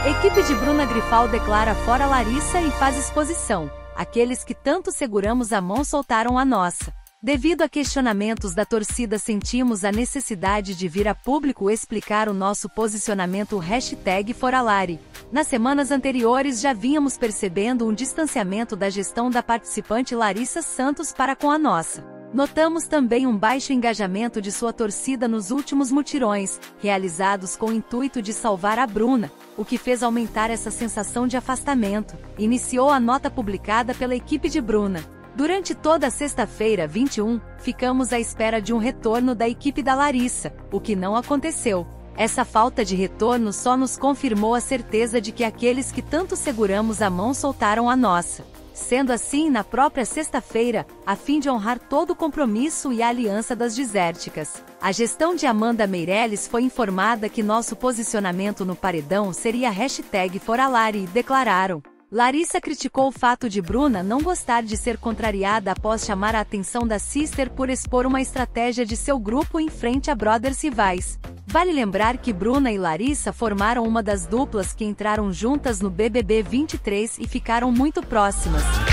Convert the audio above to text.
Equipe de Bruna Grifal declara fora Larissa e faz exposição. Aqueles que tanto seguramos a mão soltaram a nossa. Devido a questionamentos da torcida, sentimos a necessidade de vir a público explicar o nosso posicionamento #ForaLari. Nas semanas anteriores já vínhamos percebendo um distanciamento da gestão da participante Larissa Santos para com a nossa. Notamos também um baixo engajamento de sua torcida nos últimos mutirões, realizados com o intuito de salvar a Bruna, o que fez aumentar essa sensação de afastamento, iniciou a nota publicada pela equipe de Bruna. Durante toda a sexta-feira, 21, ficamos à espera de um retorno da equipe da Larissa, o que não aconteceu. Essa falta de retorno só nos confirmou a certeza de que aqueles que tanto seguramos a mão soltaram a nossa. Sendo assim, na própria sexta-feira, a fim de honrar todo o compromisso e a aliança das desérticas, a gestão de Amanda Meirelles foi informada que nosso posicionamento no paredão seria #ForaLari e declararam. Larissa criticou o fato de Bruna não gostar de ser contrariada após chamar a atenção da Sister por expor uma estratégia de seu grupo em frente a brothers rivais. Vale lembrar que Bruna e Larissa formaram uma das duplas que entraram juntas no BBB 23 e ficaram muito próximas.